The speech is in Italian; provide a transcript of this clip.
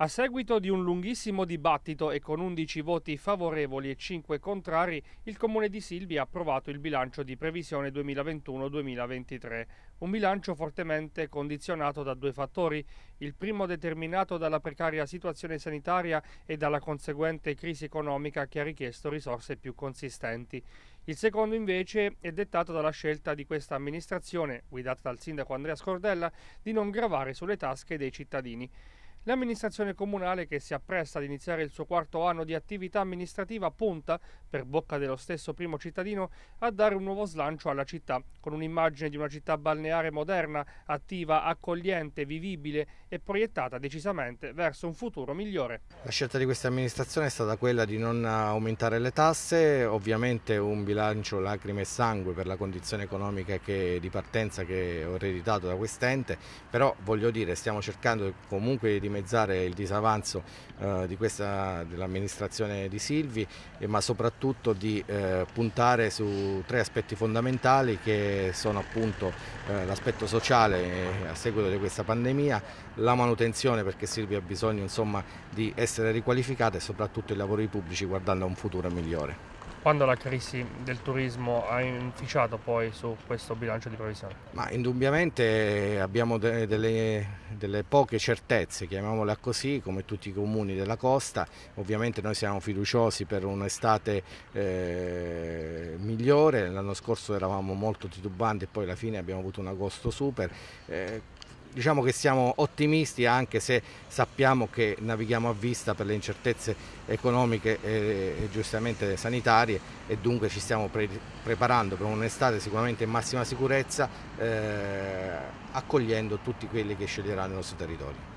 A seguito di un lunghissimo dibattito e con 11 voti favorevoli e 5 contrari, il Comune di Silvi ha approvato il bilancio di previsione 2021-2023, un bilancio fortemente condizionato da due fattori, il primo determinato dalla precaria situazione sanitaria e dalla conseguente crisi economica che ha richiesto risorse più consistenti. Il secondo invece è dettato dalla scelta di questa amministrazione, guidata dal sindaco Andrea Scordella, di non gravare sulle tasche dei cittadini. L'amministrazione comunale, che si appresta ad iniziare il suo quarto anno di attività amministrativa, punta, per bocca dello stesso primo cittadino, a dare un nuovo slancio alla città, con un'immagine di una città balneare moderna, attiva, accogliente, vivibile e proiettata decisamente verso un futuro migliore. La scelta di questa amministrazione è stata quella di non aumentare le tasse, ovviamente un bilancio lacrime e sangue per la condizione economica di partenza che ho ereditato da quest'ente, però voglio dire stiamo cercando comunque di dimezzare il disavanzo dell'amministrazione di Silvi, ma soprattutto di puntare su tre aspetti fondamentali che sono appunto l'aspetto sociale a seguito di questa pandemia, la manutenzione perché Silvi ha bisogno insomma di essere riqualificata e soprattutto i lavori pubblici guardando a un futuro migliore. Quando la crisi del turismo ha inficiato poi su questo bilancio di previsione? Ma indubbiamente abbiamo delle poche certezze, chiamiamole così, come tutti i comuni della costa. Ovviamente noi siamo fiduciosi per un'estate migliore, l'anno scorso eravamo molto titubanti e poi alla fine abbiamo avuto un agosto super. Diciamo che siamo ottimisti anche se sappiamo che navighiamo a vista per le incertezze economiche e giustamente sanitarie e dunque ci stiamo preparando per un'estate sicuramente in massima sicurezza, accogliendo tutti quelli che sceglieranno il nostro territorio.